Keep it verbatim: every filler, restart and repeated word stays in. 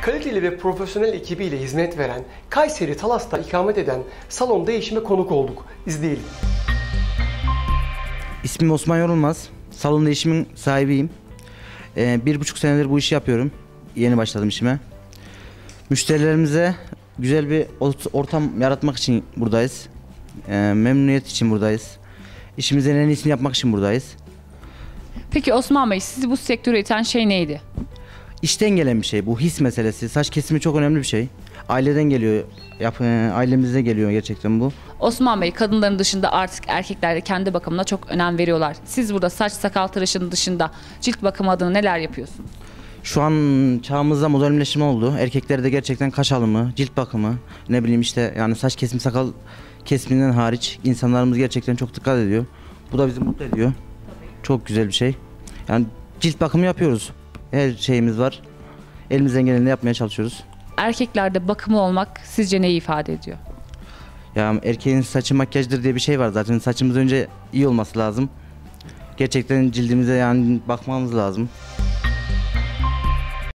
Kaliteli ve profesyonel ekibiyle hizmet veren, Kayseri Talas'ta ikamet eden Salon Değişim'e konuk olduk. İzleyelim. İsmim Osman Yorulmaz. Salon Değişim'in sahibiyim. Ee, bir buçuk senedir bu işi yapıyorum. Yeni başladım işime. Müşterilerimize güzel bir ortam yaratmak için buradayız. Ee, memnuniyet için buradayız. İşimizin en iyisini yapmak için buradayız. Peki Osman Bey, sizi bu sektöre iten şey neydi? İşten gelen bir şey bu, his meselesi. Saç kesimi çok önemli bir şey. Aileden geliyor, yap, ailemizde geliyor gerçekten bu. Osman Bey, kadınların dışında artık erkekler de kendi bakımına çok önem veriyorlar. Siz burada saç sakal tıraşının dışında cilt bakımı adına neler yapıyorsunuz? Şu an çağımızda modernleşme oldu. Erkeklerde gerçekten kaş alımı, cilt bakımı, ne bileyim işte yani saç kesimi, sakal kesiminden hariç insanlarımız gerçekten çok dikkat ediyor. Bu da bizi mutlu ediyor. Çok güzel bir şey. Yani cilt bakımı yapıyoruz. Her şeyimiz var. Elimizden geleni yapmaya çalışıyoruz. Erkeklerde bakımlı olmak sizce neyi ifade ediyor? Ya erkeğin saçı makyajdır diye bir şey var zaten. Saçımız önce iyi olması lazım. Gerçekten cildimize yani bakmamız lazım.